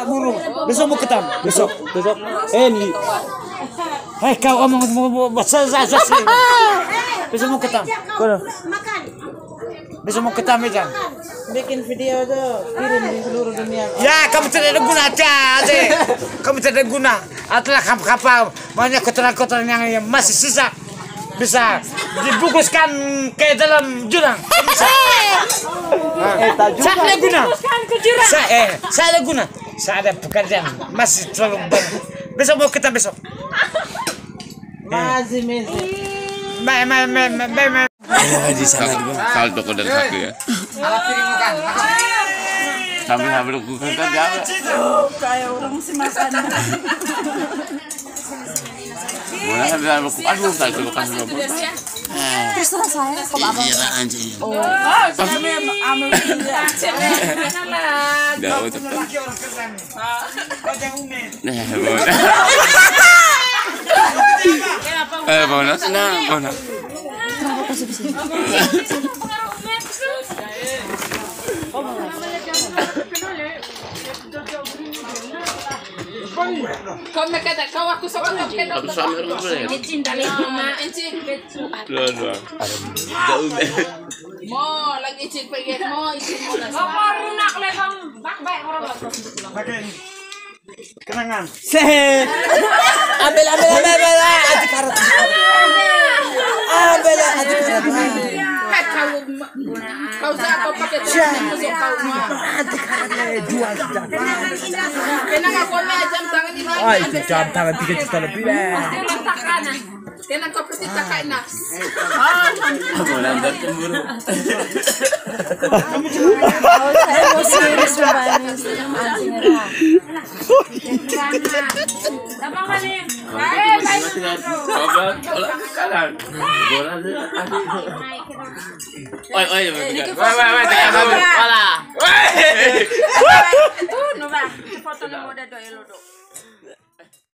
burung. Besok mau ketam. Besok. Ini. Hei kau mau besok besok mau ketam. Makan. Besok mau ketam aja. Bikin video tuh kirim di seluruh dunia. Ya kamu tidak ada guna aja. Kamu tidak ada guna. Adalah kapal banyak kotoran-kotoran yang masih sisa. Bisa dibungkuskan ke dalam jurang. Bisa. Saya ada guna. Saya ada guna. Saya ada pekerjaan. Masih terlalu banyak. Besok mau kita besok. Masih. Di sana juga. Saldo kau dari kaki ya. Sambil bukan kan dia. Kayak orang sih makan. Mana sambil buku. Aduh, tak itu bukan dulu. Terserah saya kok abang. Iya anjing. Oh, sampai ambil dia. Dah untuk. Nah, bonus nah, bonus. Kau mereka tak kau aku sama kau kita. Aku suami orang boleh. Encin dari rumah encin. Dua. Jauh deh. Mo lagi encin pergi mo encin mo lah. Apa lunak lebang bak baik orang lah. Pakai kenangan. Ambil adik karat. Ambil adik karat. Kau siapa pakai tu kau mah. Adik karat jual sudah. Kena kau jam tangan ini. Ah itu jam tangan 3 juta lebih lah. Kena kau pasti tak nak. Aku lantar cemburu. Emosi Subanis anjing. Abang kali. Obat, kanan. Bola dia. Oi, wait, tengah. Wala. Tuh, no ba. Foto ni mo da do elo do.